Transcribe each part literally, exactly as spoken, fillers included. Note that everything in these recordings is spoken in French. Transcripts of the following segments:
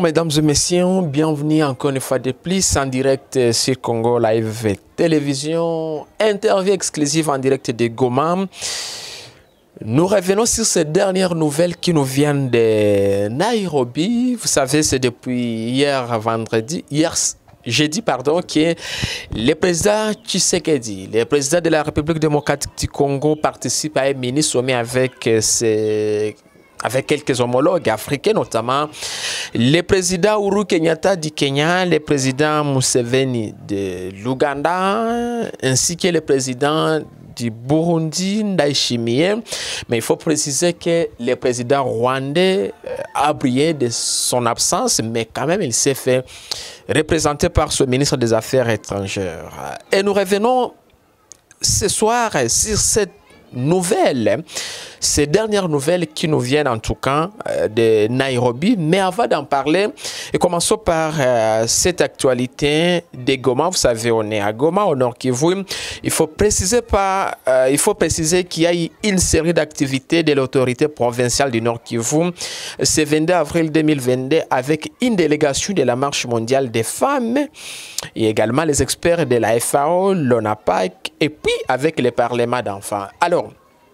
mesdames et messieurs, bienvenue encore une fois de plus en direct sur Congo Live Télévision, interview exclusive en direct de Goma. Nous revenons sur ces dernières nouvelles qui nous viennent de Nairobi. Vous savez, c'est depuis hier vendredi, hier jeudi, pardon, que le président Tshisekedi, le président de la République démocratique du Congo, participe à un mini-sommet avec ses... avec quelques homologues africains, notamment le président Uhuru Kenyatta du Kenya, le président Museveni de l'Ouganda, ainsi que le président du Burundi, Ndayishimiye. Mais il faut préciser que le président rwandais a brillé de son absence, mais quand même il s'est fait représenter par ce ministre des Affaires étrangères. Et nous revenons ce soir sur cette nouvelles, ces dernières nouvelles qui nous viennent en tout cas euh, de Nairobi. Mais avant d'en parler, et commençons par euh, cette actualité de Goma. Vous savez, on est à Goma, au Nord Kivu. Il faut préciser, pas, euh, il faut préciser qu'il y a eu une série d'activités de l'autorité provinciale du Nord Kivu ce vingt-deux avril deux mille vingt-deux avec une délégation de la Marche mondiale des femmes et également les experts de la F A O, l'ONAPAC et puis avec le Parlement d'enfants. Alors,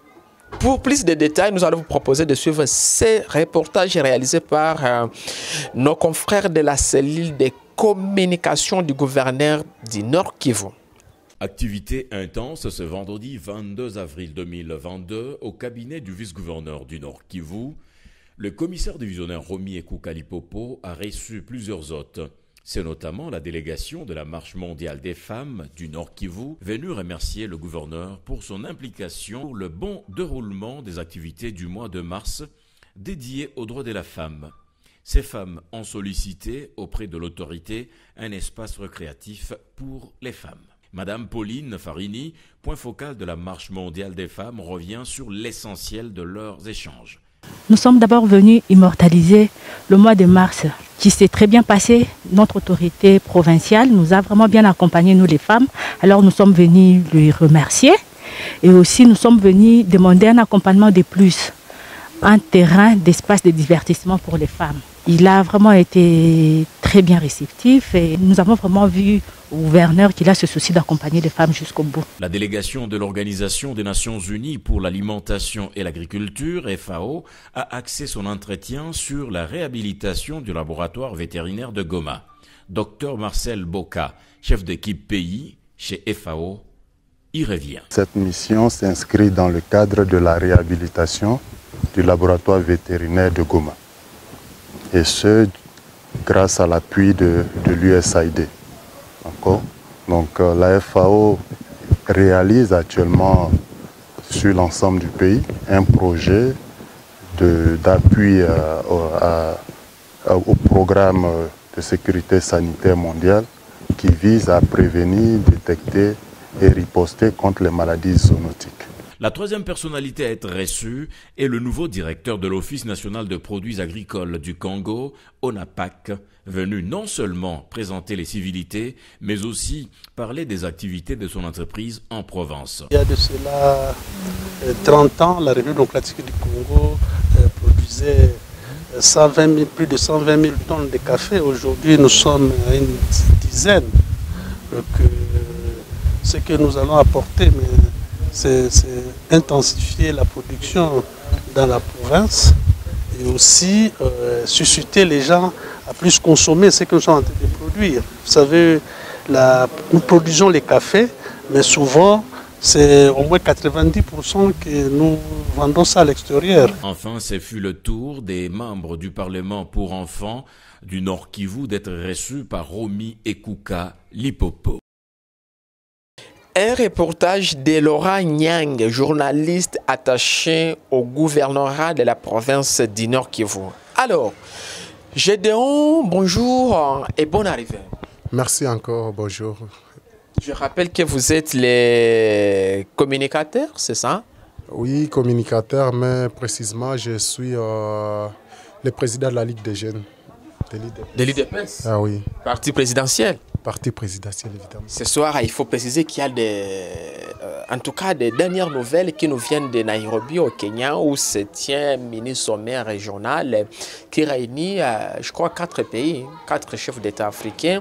pour plus de détails, nous allons vous proposer de suivre ces reportages réalisés par euh, nos confrères de la cellule de communication du gouverneur du Nord Kivu. Activité intense ce vendredi vingt-deux avril deux mille vingt-deux au cabinet du vice-gouverneur du Nord Kivu. Le commissaire divisionnaire Romy Ekuka Lipopo a reçu plusieurs hôtes. C'est notamment la délégation de la Marche mondiale des femmes du Nord Kivu venue remercier le gouverneur pour son implication pour le bon déroulement des activités du mois de mars dédiées aux droits de la femme. Ces femmes ont sollicité auprès de l'autorité un espace récréatif pour les femmes. Madame Pauline Farini, point focal de la Marche mondiale des femmes, revient sur l'essentiel de leurs échanges. Nous sommes d'abord venus immortaliser le mois de mars qui s'est très bien passé. Notre autorité provinciale nous a vraiment bien accompagnés, nous les femmes. Alors nous sommes venus lui remercier et aussi nous sommes venus demander un accompagnement de plus, un terrain d'espace de divertissement pour les femmes. Il a vraiment été très bien réceptif et nous avons vraiment vu au gouverneur qu'il a ce souci d'accompagner les femmes jusqu'au bout. La délégation de l'Organisation des Nations Unies pour l'alimentation et l'agriculture, F A O, a axé son entretien sur la réhabilitation du laboratoire vétérinaire de Goma. Docteur Marcel Boka, chef d'équipe pays chez F A O, y revient. Cette mission s'inscrit dans le cadre de la réhabilitation du laboratoire vétérinaire de Goma. Et ce, grâce à l'appui de, de l'U S A I D. Donc euh, la F A O réalise actuellement sur l'ensemble du pays un projet d'appui euh, au programme de sécurité sanitaire mondiale qui vise à prévenir, détecter et riposter contre les maladies zoonotiques. La troisième personnalité à être reçue est le nouveau directeur de l'Office national de produits agricoles du Congo, ONAPAC, venu non seulement présenter les civilités, mais aussi parler des activités de son entreprise en Provence. Il y a de cela trente ans, la République démocratique du Congo produisait cent vingt mille, plus de cent vingt mille tonnes de café. Aujourd'hui, nous sommes à une dizaine. Donc, ce que nous allons apporter, mais c'est intensifier la production dans la province et aussi euh, susciter les gens à plus consommer ce que nous sommes en train de produire. Vous savez, la, nous produisons les cafés, mais souvent, c'est au moins quatre-vingt-dix pour cent que nous vendons ça à l'extérieur. Enfin, ce fut le tour des membres du Parlement pour enfants du Nord Kivu d'être reçus par Romy Ekuka Lipopo. Un reportage de Laura Nyang, journaliste attaché au gouvernorat de la province du Nord Kivu. Alors, Gédéon, bonjour et bonne arrivée. Merci encore, bonjour. Je rappelle que vous êtes les communicateurs, c'est ça? Oui, communicateur, mais précisément, je suis euh, le président de la Ligue des jeunes. De l'I D P S? Ah oui. Parti présidentiel? parti présidentiel, évidemment. Ce soir, il faut préciser qu'il y a des, euh, en tout cas des dernières nouvelles qui nous viennent de Nairobi au Kenya où se tient un mini-sommet régional qui réunit, euh, je crois, quatre pays, quatre chefs d'État africains.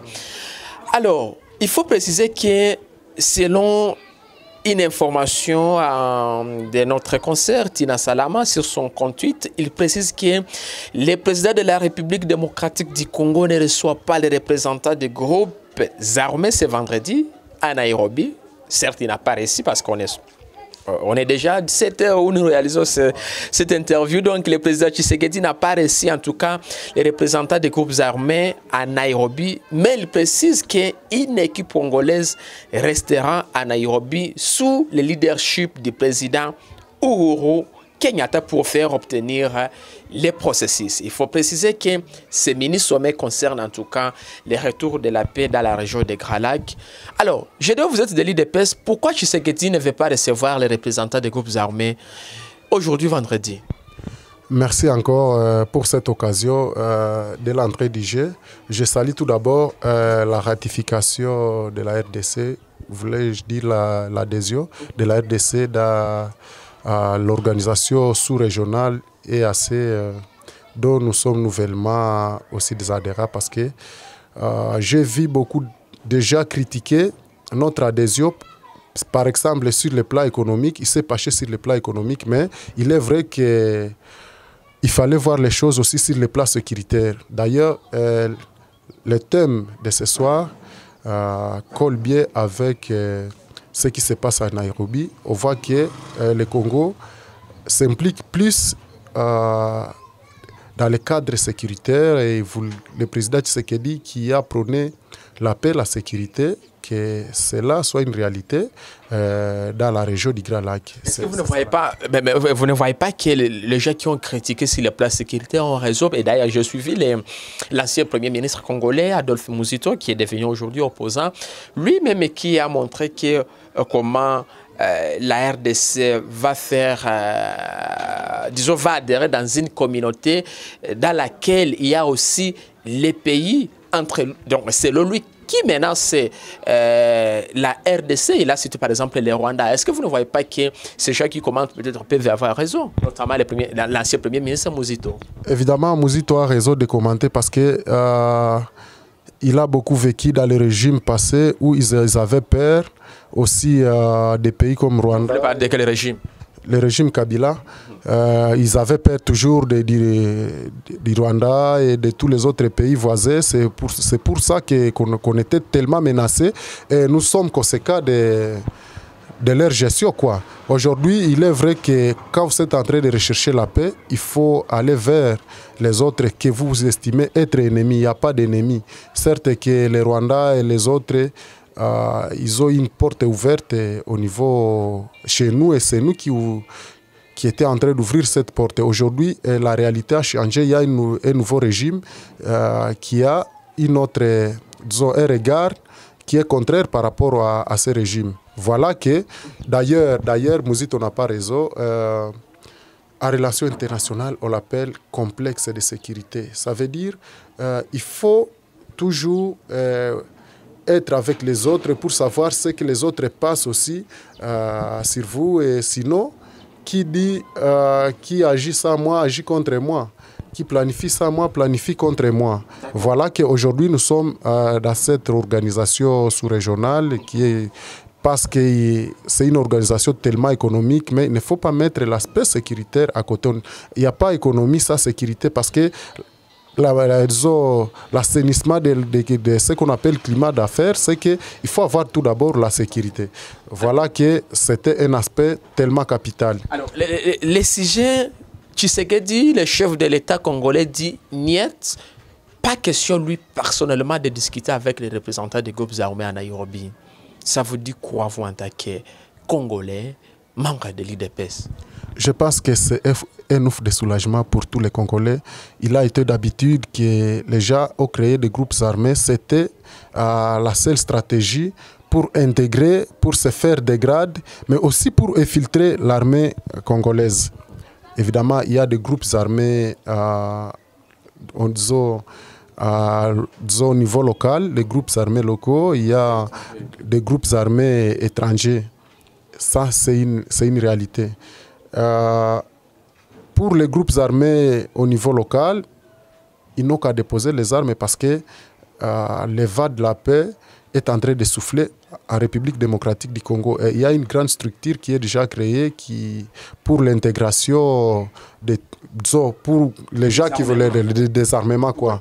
Alors, il faut préciser que selon une information euh, de notre concert, Tina Salama, sur son compte Twitter, il précise que le président de la République démocratique du Congo ne reçoit pas les représentants des groupes armés ce vendredi à Nairobi. Certes, il n'a pas réussi parce qu'on est, on est déjà à dix-sept heures où nous réalisons ce, cette interview. Donc, le président Tshisekedi n'a pas réussi, en tout cas, les représentants des groupes armés à Nairobi. Mais il précise qu'une équipe congolaise restera à Nairobi sous le leadership du président Uhuru Kenyatta pour faire obtenir les processus. Il faut préciser que ce mini-sommet concerne en tout cas le retour de la paix dans la région de Grand Lac. Alors, je dois vous êtes de l'I D P S, pourquoi Tshisekedi ne veut pas recevoir les représentants des groupes armés aujourd'hui vendredi? Merci encore euh, pour cette occasion euh, de l'entrée du jeu. Je salue tout d'abord euh, la ratification de la R D C, voulais-je dire l'adhésion la, de la R D C dans à l'organisation sous-régionale et assez euh, dont nous sommes nouvellement aussi des adhérents parce que euh, j'ai vu beaucoup déjà critiquer notre adhésion, par exemple sur le plan économique. Il s'est penché sur le plan économique, mais il est vrai qu'il fallait voir les choses aussi sur le plan sécuritaire. D'ailleurs, euh, le thème de ce soir euh, colle bien avec euh, ce qui se passe à Nairobi. On voit que euh, le Congo s'implique plus euh, dans le cadre sécuritaire et vous, le président Tshisekedi qui a prôné la paix, la sécurité, que cela soit une réalité euh, dans la région du Grand Lac. Est-ce que vous ne voyez pas, mais, mais, vous ne voyez pas que les, les gens qui ont critiqué sur le plan sécuritaire ont raison? Et d'ailleurs, j'ai suivi l'ancien Premier ministre congolais, Adolphe Muzito, qui est devenu aujourd'hui opposant, lui-même qui a montré que, euh, comment euh, la R D C va faire, euh, disons, va adhérer dans une communauté dans laquelle il y a aussi les pays entre... Donc, selon lui, qui maintenant c'est euh, la R D C, il a cité par exemple le Rwanda. Est-ce que vous ne voyez pas que ces gens qui commentent peut-être peuvent avoir raison, notamment l'ancien Premier ministre Muzito? Évidemment, Muzito a raison de commenter parce que euh, il a beaucoup vécu dans le régime passé où ils, ils avaient peur aussi euh, des pays comme Rwanda. Vous parlez de quel régime? Le régime Kabila, euh, ils avaient peur toujours du Rwanda et de tous les autres pays voisins. C'est pour, c'est pour ça qu'on qu'on était tellement menacés et nous sommes conséquents de, de leur gestion, quoi. Aujourd'hui, il est vrai que quand vous êtes en train de rechercher la paix, il faut aller vers les autres que vous estimez être ennemis. Il n'y a pas d'ennemis. Certes que les Rwandais et les autres... Euh, ils ont une porte ouverte au niveau chez nous et c'est nous qui, qui étions en train d'ouvrir cette porte. Aujourd'hui, la réalité a changé. Il y a une, un nouveau régime euh, qui a une autre, disons, un regard qui est contraire par rapport à, à ce régime. Voilà que, d'ailleurs, d'ailleurs, Muzito n'a pas raison. Euh, en relation internationale, on l'appelle complexe de sécurité. Ça veut dire euh, il faut toujours... Euh, être avec les autres pour savoir ce que les autres passent aussi euh, sur vous. Et sinon, qui dit, euh, qui agit sans moi, agit contre moi. Qui planifie sans moi, planifie contre moi. Voilà qu'aujourd'hui, nous sommes euh, dans cette organisation sous-régionale qui est... Parce que c'est une organisation tellement économique, mais il ne faut pas mettre l'aspect sécuritaire à côté. Il n'y a pas économie sans sécurité parce que l'assainissement de, de, de ce qu'on appelle climat d'affaires, c'est qu'il faut avoir tout d'abord la sécurité. Voilà que c'était un aspect tellement capital. Alors, les, les sujets, Tshisekedi, le chef de l'État congolais, dit niet, pas question lui personnellement de discuter avec les représentants des groupes armés à Nairobi. Ça vous dit quoi, vous, en tant que Congolais, membre de l'I D P S? Je pense que c'est un ouf de soulagement pour tous les Congolais. Il a été d'habitude que les gens ont créé des groupes armés. C'était euh, la seule stratégie pour intégrer, pour se faire des grades, mais aussi pour infiltrer l'armée congolaise. Évidemment, il y a des groupes armés, euh, on dit, euh, disons, au niveau local, les groupes armés locaux, il y a des groupes armés étrangers. Ça, c'est une, c'est une réalité. Euh, pour les groupes armés au niveau local, ils n'ont qu'à déposer les armes parce que euh, les vents de la paix est en train de souffler en République démocratique du Congo. Et il y a une grande structure qui est déjà créée qui, pour l'intégration, des, pour les gens qui veulent le, le désarmement, quoi.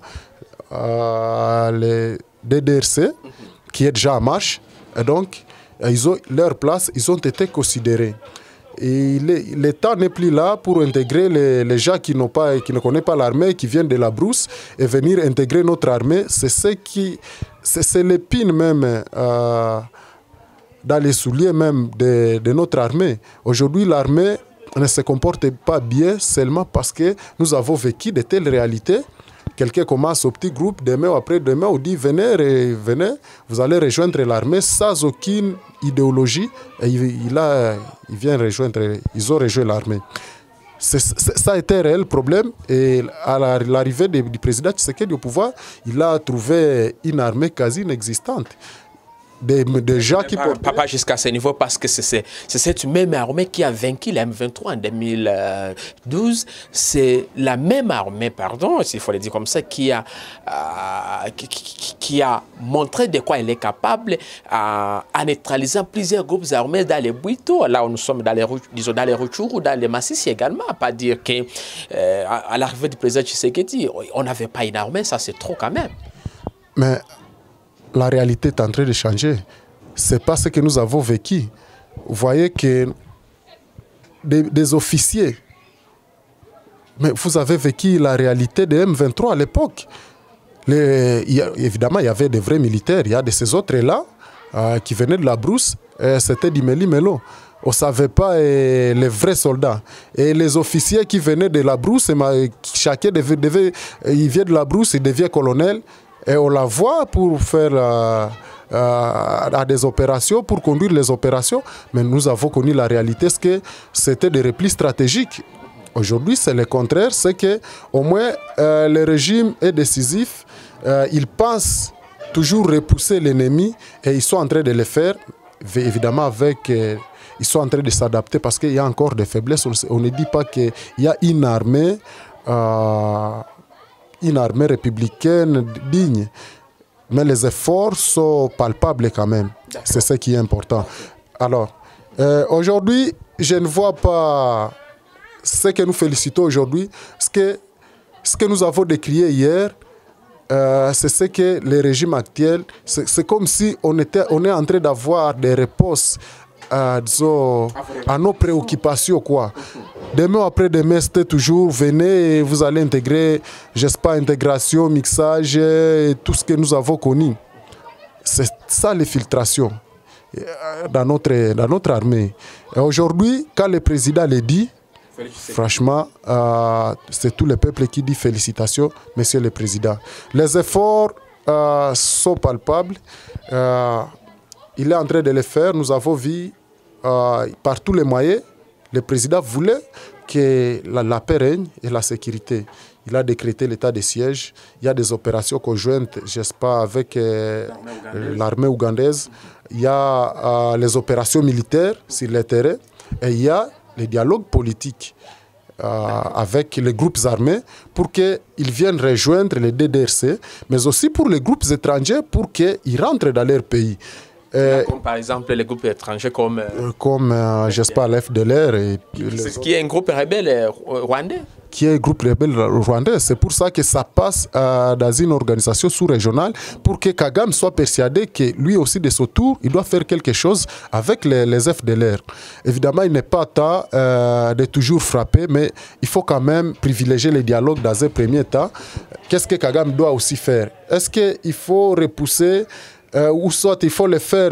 Euh, les D D R C, qui est déjà en marche, et donc ils ont leur place, ils ont été considérés. Et l'État n'est plus là pour intégrer les, les gens qui, n'ont pas, qui ne connaissent pas l'armée, qui viennent de la brousse, et venir intégrer notre armée. C'est ce qui, c'est l'épine même euh, dans les souliers même de, de notre armée. Aujourd'hui, l'armée ne se comporte pas bien seulement parce que nous avons vécu de telles réalités. Quelqu'un commence au petit groupe, demain ou après-demain, on dit venez, venez, vous allez rejoindre l'armée sans aucune idéologie. Et il, il, a, il vient rejoindre, ils ont rejoint l'armée. Ça a été un réel problème. Et à l'arrivée du président Tshisekedi au pouvoir, il a trouvé une armée quasi inexistante. Des, des gens qui pas, pas, pas jusqu'à ce niveau, parce que c'est cette même armée qui a vaincu la M vingt-trois en deux mille douze. C'est la même armée, pardon, s'il faut le dire comme ça, qui a, euh, qui, qui, qui a montré de quoi elle est capable euh, en neutralisant plusieurs groupes armés dans les Bouito, là où nous sommes dans les, disons, dans les Rutshuru ou dans les Massissi également. Pas dire qu'à euh, à l'arrivée du président Tshisekedi, on n'avait pas une armée, ça c'est trop quand même. Mais la réalité est en train de changer. Ce n'est pas ce que nous avons vécu. Vous voyez que des, des officiers, mais vous avez vécu la réalité de M vingt-trois à l'époque. Évidemment, il y avait des vrais militaires. Il y a de ces autres-là euh, qui venaient de la brousse. C'était du Méli-Mélo. On ne savait pas eh, les vrais soldats. Et les officiers qui venaient de la brousse, chacun devait, devait, il vient de la brousse, il devient colonel. Et on la voit pour faire euh, euh, à des opérations, pour conduire les opérations. Mais nous avons connu la réalité, c'est que c'était des replis stratégiques. Aujourd'hui, c'est le contraire. C'est qu'au moins, euh, le régime est décisif. Euh, il pense toujours repousser l'ennemi et ils sont en train de le faire. Évidemment, avec, euh, ils sont en train de s'adapter parce qu'il y a encore des faiblesses. On ne dit pas qu'il y a une armée... Euh, une armée républicaine digne. Mais les efforts sont palpables quand même. C'est ce qui est important. Alors, euh, aujourd'hui, je ne vois pas ce que nous félicitons aujourd'hui. Ce que, ce que nous avons décrié hier, euh, c'est ce que le régime actuel, c'est comme si on, était, on est en train d'avoir des réponses à, disons, à nos préoccupations, quoi. Demain après demain, c'était toujours venez et vous allez intégrer, j'espère pas, intégration, mixage et tout ce que nous avons connu. C'est ça les filtrations dans notre, dans notre armée. Et aujourd'hui, quand le président le dit, franchement, euh, c'est tout le peuple qui dit félicitations, monsieur le président. Les efforts euh, sont palpables. Euh, il est en train de les faire. Nous avons vu euh, par tous les moyens. Le président voulait que la, la paix règne et la sécurité. Il a décrété l'état de siège. Il y a des opérations conjointes, j'espère, avec euh, l'armée ougandaise. Il y a euh, les opérations militaires sur le terrain. Et il y a les dialogues politiques euh, avec les groupes armés pour qu'ils viennent rejoindre les D D R C, mais aussi pour les groupes étrangers pour qu'ils rentrent dans leur pays. Euh, comme par exemple les groupes étrangers comme... Euh, comme, euh, j'espère, l'F D L R. C'est qui est un groupe rebelle rwandais. Qui est un groupe rebelle rwandais. C'est pour ça que ça passe euh, dans une organisation sous-régionale pour que Kagame soit persuadé que lui aussi, de son tour, il doit faire quelque chose avec les, les F D L R. Évidemment, il n'est pas temps euh, de toujours frapper, mais il faut quand même privilégier les dialogues dans un premier temps. Qu'est-ce que Kagame doit aussi faire? Est-ce qu'il faut repousser Euh, ou soit il faut le faire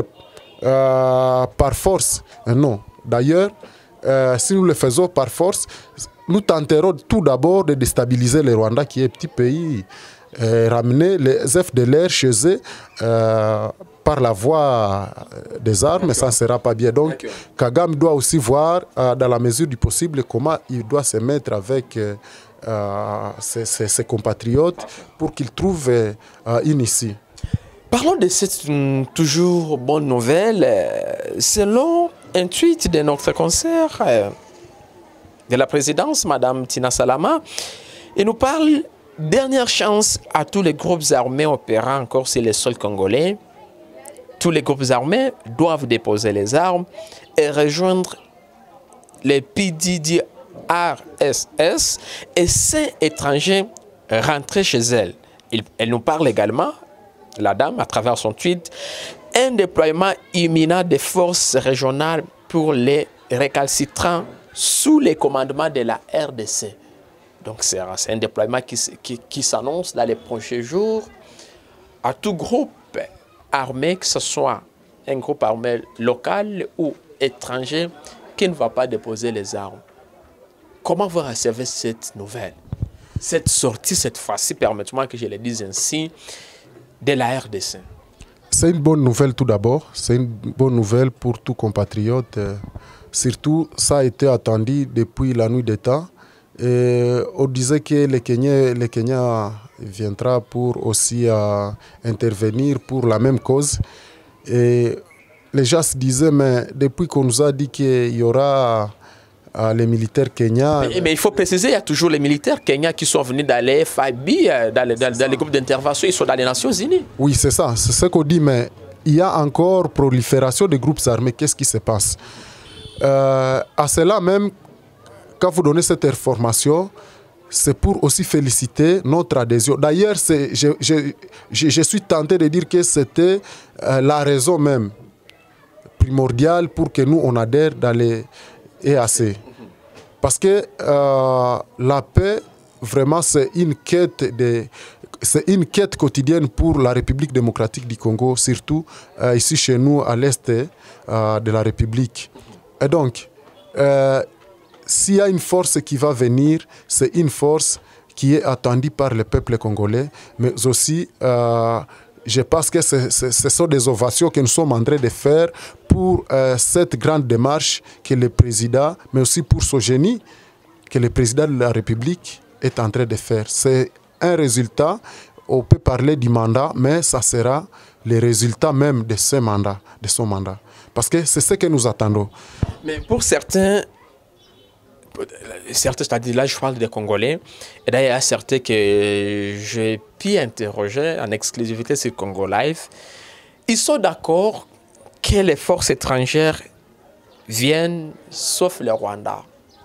euh, par force. Euh, non. D'ailleurs, euh, si nous le faisons par force, nous tenterons tout d'abord de déstabiliser le Rwanda, qui est un petit pays, euh, ramener les F D L R chez eux euh, par la voie des armes, ça ne sera pas bien. Donc, Kagame doit aussi voir, euh, dans la mesure du possible, comment il doit se mettre avec euh, euh, ses, ses, ses compatriotes pour qu'ils trouvent euh, une issue. Parlons de cette um, toujours bonne nouvelle. Euh, selon un tweet de notre concert euh, de la présidence, Madame Tina Salama, elle nous parle dernière chance à tous les groupes armés opérant encore sur les sols congolais. Tous les groupes armés doivent déposer les armes et rejoindre les P D D R S S et ces étrangers rentrer chez elles. Elle nous parle également, la dame, à travers son tweet, un déploiement imminent des forces régionales pour les récalcitrants sous les commandements de la R D C. Donc c'est un déploiement qui, qui, qui s'annonce dans les prochains jours à tout groupe armé, que ce soit un groupe armé local ou étranger, qui ne va pas déposer les armes. Comment vous recevez cette nouvelle? Cette sortie, cette fois-ci, permettez-moi que je le dise ainsi, de la R D C. C'est une bonne nouvelle tout d'abord. C'est une bonne nouvelle pour tous compatriotes. Surtout, ça a été attendu depuis la nuit des temps. Et on disait que le Kenya, le Kenya viendra pour aussi euh, intervenir pour la même cause. Et les gens se disaient, mais depuis qu'on nous a dit qu'il y aura euh, les militaires kenyans... Mais, mais il faut préciser, il y a toujours les militaires kenyans qui sont venus dans les F I B, dans les, dans, dans les groupes d'intervention, ils sont dans les Nations Unies. Oui, c'est ça, c'est ce qu'on dit, mais il y a encore prolifération des groupes armés. Qu'est-ce qui se passe? euh, À cela même, quand vous donnez cette information, c'est pour aussi féliciter notre adhésion. D'ailleurs, je, je, je, je suis tenté de dire que c'était euh, la raison même primordiale pour que nous, on adhère dans les E A C. Parce que euh, la paix, vraiment, c'est une quête de... C'est une quête quotidienne pour la République démocratique du Congo, surtout euh, ici chez nous, à l'est euh, de la République. Et donc, euh, s'il y a une force qui va venir, c'est une force qui est attendue par le peuple congolais, mais aussi, euh, je pense que ce, ce, ce sont des ovations que nous sommes en train de faire pour euh, cette grande démarche que le président, mais aussi pour ce génie que le président de la République est en train de faire. C'est un résultat, on peut parler du mandat, mais ça sera le résultat même de ce mandat, de son mandat. Parce que c'est ce que nous attendons. Mais pour certains, certains, c'est-à-dire là je parle des Congolais, et d'ailleurs il y a certains que j'ai pu interroger en exclusivité sur Congo Live, ils sont d'accord que les forces étrangères viennent, sauf le Rwanda.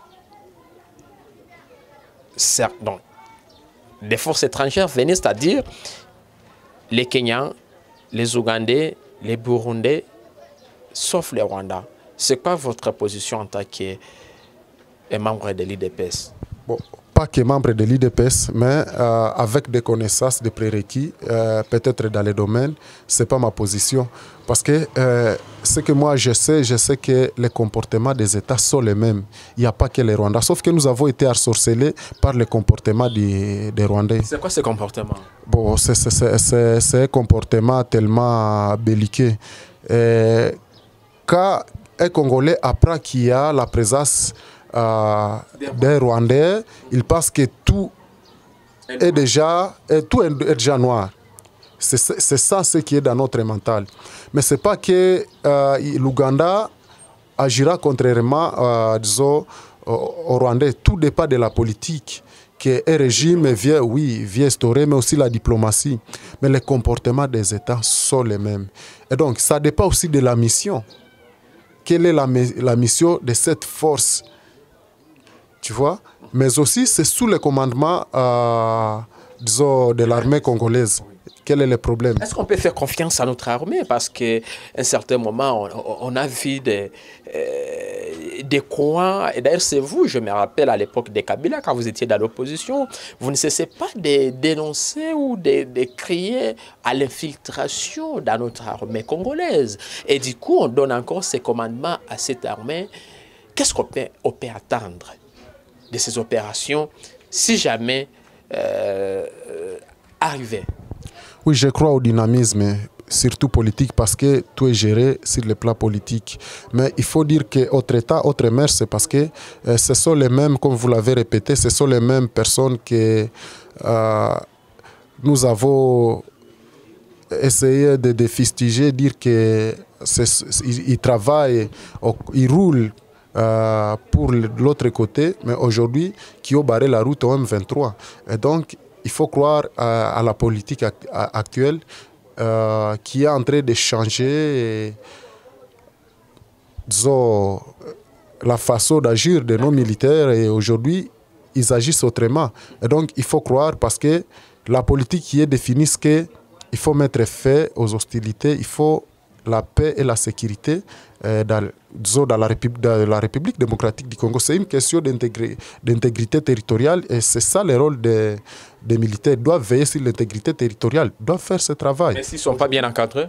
Certes, donc, les forces étrangères venaient, c'est-à-dire les Kenyans, les Ougandais, les Burundais, sauf le Rwanda. C'est quoi votre position en tant que membre de l'I D P S? Bon, pas que membre de l'I D P S, mais euh, avec des connaissances, des prérequis, euh, peut-être dans les domaines, ce n'est pas ma position. Parce que euh, ce que moi je sais, je sais que les comportements des États sont les mêmes. Il n'y a pas que les Rwandais. Sauf que nous avons été ensorcelés par le comportement des, des Rwandais. C'est quoi ce comportement? Bon, c'est un comportement tellement belliqueux. Et quand un Congolais apprend qu'il y a la présence euh, des Rwandais, il pense que tout est déjà, tout est déjà noir. C'est ça ce qui est dans notre mental. Mais ce n'est pas que euh, l'Ouganda agira contrairement euh, disons, aux Rwandais. Tout dépend de la politique. Que un régime vient, oui, vient instaurer, mais aussi la diplomatie. Mais les comportements des États sont les mêmes. Et donc, ça dépend aussi de la mission. Quelle est la, la mission de cette force? Tu vois? Mais aussi, c'est sous le commandement euh, disons, de l'armée congolaise. Quel est le problème? Est-ce qu'on peut faire confiance à notre armée? Parce qu'à un certain moment, on, on a vu des, euh, des coins. Et d'ailleurs, c'est vous, je me rappelle à l'époque de Kabila, quand vous étiez dans l'opposition, vous ne cessez pas de dénoncer ou de, de crier à l'infiltration dans notre armée congolaise. Et du coup, on donne encore ces commandements à cette armée. Qu'est-ce qu'on peut, on peut attendre de ces opérations si jamais euh, euh, arrivaient? Oui, je crois au dynamisme. surtout politique, parce que tout est géré sur le plan politique. Mais il faut dire qu'autre État, autre mère, c'est parce que euh, ce sont les mêmes, comme vous l'avez répété, ce sont les mêmes personnes que euh, nous avons essayé de, de fustiger, dire qu'ils travaillent, ils roulent euh, pour l'autre côté, mais aujourd'hui, qui ont barré la route au M vingt-trois. Et donc, il faut croire à, à la politique actuelle euh, qui est en train de changer et, disons, la façon d'agir de nos militaires, et aujourd'hui, ils agissent autrement. Et donc, il faut croire, parce que la politique qui est définie, c'est qu'il faut mettre fin aux hostilités, il faut la paix et la sécurité euh, dans, disons, dans, la République, dans la République démocratique du Congo. C'est une question d'intégrité territoriale, et c'est ça le rôle des, des militaires. Ils doivent veiller sur l'intégrité territoriale, ils doivent faire ce travail. Mais s'ils ne sont pas bien encadrés?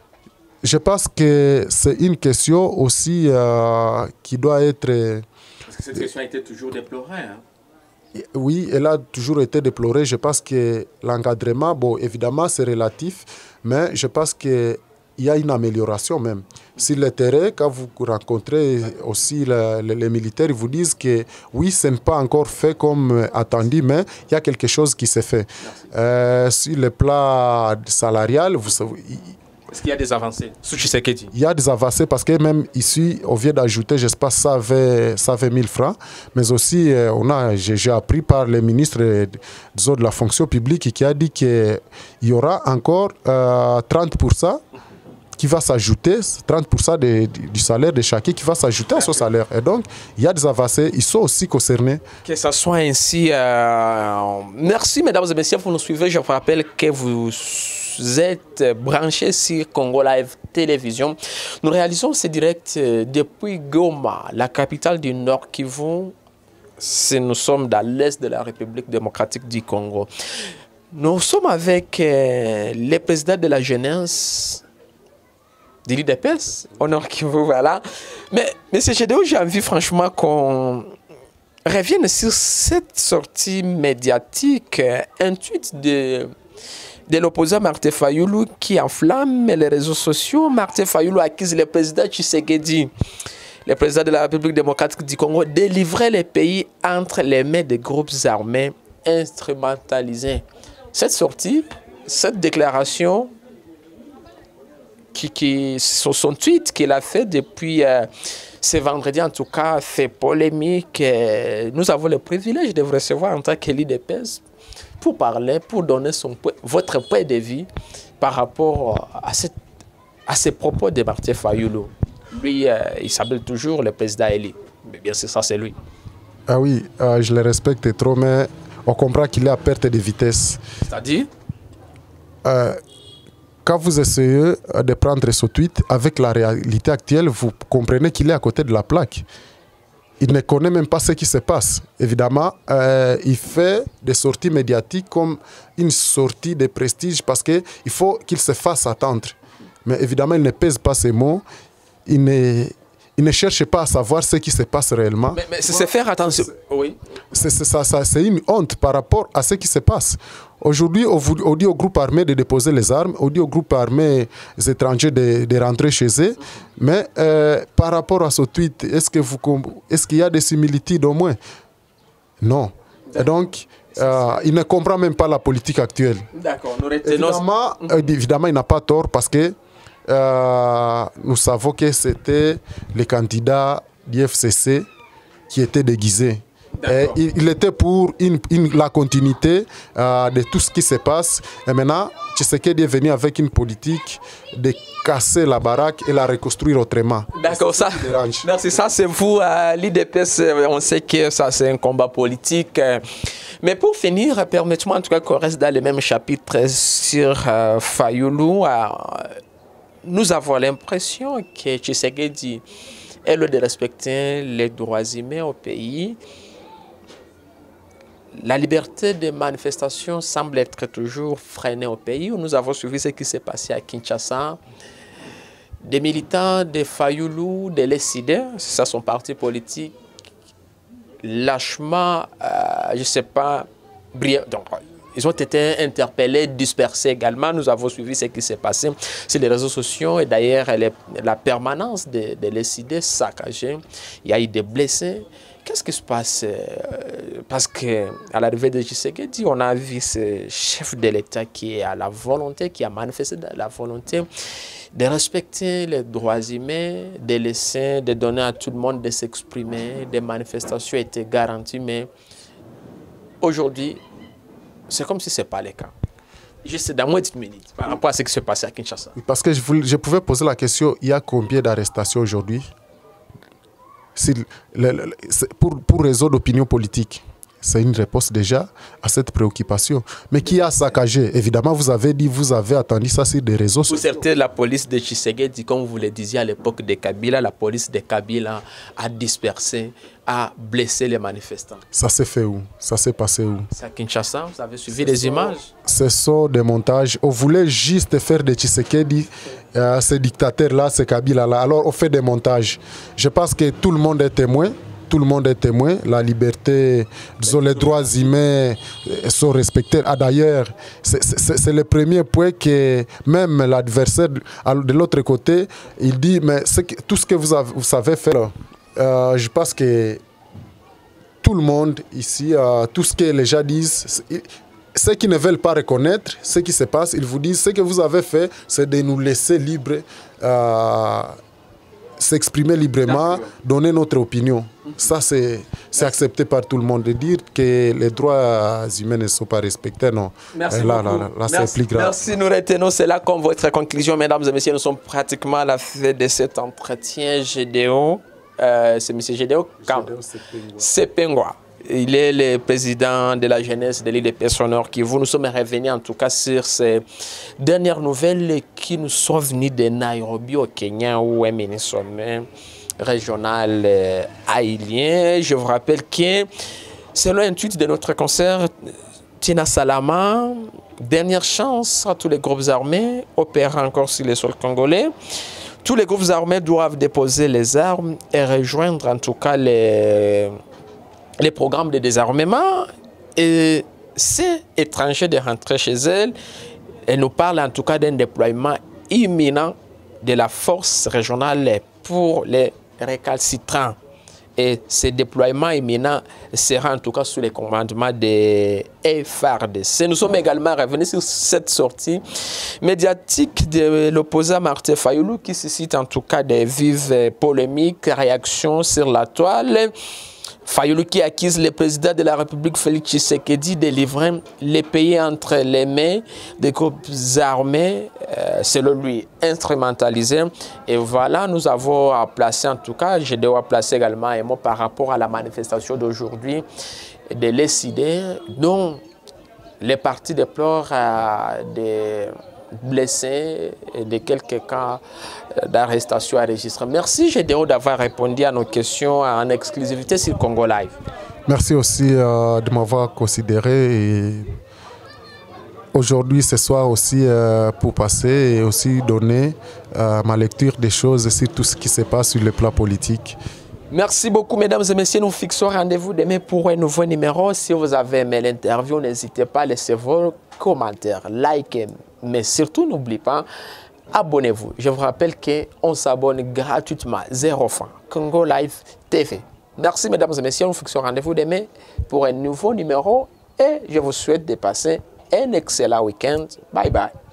Je pense que c'est une question aussi euh, qui doit être... Parce que cette question a été toujours déplorée. Hein? Oui, elle a toujours été déplorée. Je pense que l'encadrement, bon, évidemment, c'est relatif, mais je pense qu'il y a une amélioration même. Sur le terrain, quand vous rencontrez aussi le, le, les militaires, ils vous disent que oui, ce n'est pas encore fait comme attendu, mais il y a quelque chose qui s'est fait. Euh, sur le plan salarial, vous savez... Est-ce qu'il y a des avancées? Il y a des avancées, parce que même ici, on vient d'ajouter, je ne sais pas, ça avait, ça avait mille francs, mais aussi, on a, j'ai appris par le ministre disons, de la fonction publique qui a dit qu'il y aura encore euh, trente pour cent qui va s'ajouter, trente pour cent de, du salaire de chacun qui va s'ajouter à son salaire. Et donc, il y a des avancées, ils sont aussi concernés. Que ça soit ainsi. Euh... Merci, mesdames et messieurs, pour nous suivre. Je vous rappelle que vous êtes branchés sur Congo Live Télévision. Nous réalisons ce direct depuis Goma, la capitale du Nord Kivu. Nous sommes dans l'est de la République démocratique du Congo. Nous sommes avec euh, le président de la jeunesse de l'I D P S, au Nord Kivu, voilà. Mais, M. Gédéon, j'ai envie franchement qu'on revienne sur cette sortie médiatique, un tweet de, de l'opposant Martin Fayulu qui enflamme les réseaux sociaux. Martin Fayulu accuse le président Tshisekedi, le président de la République démocratique du Congo, de livrer le pays entre les mains des groupes armés instrumentalisés. Cette sortie, cette déclaration, Qui, qui, son tweet qu'il a fait depuis euh, ce vendredi, en tout cas, fait polémique. Euh, nous avons le privilège de vous recevoir en tant que l'I D P S pour parler, pour donner son, votre point de vue par rapport à, cette, à ces propos de Martin Fayulu. Lui, euh, il s'appelle toujours le président élu. Mais bien sûr, ça, c'est lui. Ah oui, euh, je le respecte trop, mais on comprend qu'il est à perte de vitesse. C'est-à-dire euh, Quand vous essayez de prendre ce tweet avec la réalité actuelle, vous comprenez qu'il est à côté de la plaque. Il ne connaît même pas ce qui se passe. Évidemment, euh, il fait des sorties médiatiques comme une sortie de prestige parce qu'il faut qu'il se fasse attendre. Mais évidemment, il ne pèse pas ses mots. Il ne, il ne cherche pas à savoir ce qui se passe réellement. Mais, mais c'est faire attention. Oui. C'est une honte par rapport à ce qui se passe. Aujourd'hui, on dit aux groupes armés de déposer les armes, on dit aux groupes armés étrangers de, de rentrer chez eux. Mais euh, par rapport à ce tweet, est-ce que vous, est-ce qu'il y a des similitudes au moins? Non. Et donc, euh, il ne comprend même pas la politique actuelle. D'accord. Évidemment, euh, évidemment, il n'a pas tort parce que euh, nous savons que c'était le candidat du F C C qui était déguisé. Et il, il était pour une, une, la continuité euh, de tout ce qui se passe. Et maintenant, Tshisekedi est venu avec une politique de casser la baraque et la reconstruire autrement. D'accord, ça, merci. Ça, c'est vous, euh, l'I D P S. On sait que ça, c'est un combat politique. Mais pour finir, permettez-moi en tout cas qu'on reste dans le même chapitre sur euh, Fayulu. Euh, nous avons l'impression que Tshisekedi est le de respecter les droits humains au pays. La liberté de manifestation semble être toujours freinée au pays où nous avons suivi ce qui s'est passé à Kinshasa. Des militants de Fayulu, de l'E S I D, c'est ça son parti politique, lâchement, euh, je ne sais pas, donc, Ils ont été interpellés, dispersés également. Nous avons suivi ce qui s'est passé sur les réseaux sociaux. Et d'ailleurs, la permanence de, de l'E S I D saccagée. Il y a eu des blessés. Qu'est-ce qui se passe? Parce qu'à l'arrivée de Tshisekedi, on a vu ce chef de l'État qui a la volonté, qui a manifesté la volonté de respecter les droits humains, de laisser, de donner à tout le monde de s'exprimer. Des manifestations étaient garanties, mais aujourd'hui, c'est comme si ce n'est pas le cas. Juste dans moins de minutes par rapport à ce qui se passait à Kinshasa. Parce que je, voulais, je pouvais poser la question, il y a combien d'arrestations aujourd'hui? Si le, le, pour, pour réseau d'opinion politique, c'est une réponse déjà à cette préoccupation. Mais qui a saccagé? Évidemment, vous avez dit, vous avez attendu ça sur des réseaux sociaux. Pour certains, la police de Tshisekedi, comme vous le disiez à l'époque de Kabila, la police de Kabila a dispersé, a blessé les manifestants. Ça s'est fait où? Ça s'est passé où? C'est à Kinshasa, vous avez suivi les images? Ce sont des montages. On voulait juste faire de Tshisekedi, euh, ce dictateur-là, ce Kabila-là. Alors on fait des montages. Je pense que tout le monde est témoin. Tout le monde est témoin. La liberté, disons, les droits humains sont respectés. Ah, d'ailleurs, c'est le premier point que même l'adversaire de l'autre côté, il dit, mais que, tout ce que vous, avez, vous savez faire, euh, je pense que tout le monde ici, euh, tout ce que les gens disent, ceux qui ne veulent pas reconnaître ce qui se passe, ils vous disent, ce que vous avez fait, c'est de nous laisser libres, euh, s'exprimer librement, donner notre opinion. Ça, c'est accepté par tout le monde. De dire que les droits humains ne sont pas respectés, non. Merci là, beaucoup. Là, là, là c'est plus grave. Merci, nous retenons cela comme votre conclusion. Mesdames et messieurs, nous sommes pratiquement à la fin de cet entretien. Gédéon, euh, c'est M. Gédéon Sepengwa. Il est le président de la jeunesse de l'île de Personne-Nord Kivu. Nous sommes revenus en tout cas sur ces dernières nouvelles qui nous sont venues de Nairobi au Kenya où est mené sommet régional euh, haïlien. Je vous rappelle que selon un tweet de notre concert, Tina Salama, dernière chance à tous les groupes armés opérant encore sur le sol congolais. Tous les groupes armés doivent déposer les armes et rejoindre en tout cas les... les programmes de désarmement, et ces étrangers de rentrer chez elles. Elle nous parle en tout cas d'un déploiement imminent de la force régionale pour les récalcitrants. Et ce déploiement imminent sera en tout cas sous les commandements des F A R D C. Nous sommes également revenus sur cette sortie médiatique de l'opposant Martin Fayulu qui suscite en tout cas des vives polémiques, réactions sur la toile. Fayulu qui accuse le président de la République Félix Tshisekedi de livrer les pays entre les mains des groupes armés, euh, selon lui, instrumentalisés. Et voilà, nous avons placé en tout cas, je dois placer également un mot par rapport à la manifestation d'aujourd'hui de l'E S I D, dont les partis déplorent euh, des blessés et de quelques cas d'arrestation enregistrés. Merci Gédéon d'avoir répondu à nos questions en exclusivité sur Congo Live. Merci aussi euh, de m'avoir considéré et aujourd'hui, ce soir aussi euh, pour passer et aussi donner euh, ma lecture des choses sur tout ce qui se passe sur le plan politique. Merci beaucoup, mesdames et messieurs. Nous fixons rendez-vous demain pour un nouveau numéro. Si vous avez aimé l'interview, n'hésitez pas à laisser vos commentaires, likez, mais surtout n'oubliez pas, abonnez-vous. Je vous rappelle qu'on s'abonne gratuitement, zéro franc. Congo Live T V. Merci, mesdames et messieurs. Nous fixons rendez-vous demain pour un nouveau numéro et je vous souhaite de passer un excellent week-end. Bye bye.